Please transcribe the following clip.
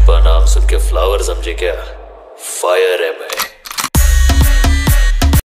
पुष्पा नाम सुन के फ्लावर समझे क्या? फायर है मैं।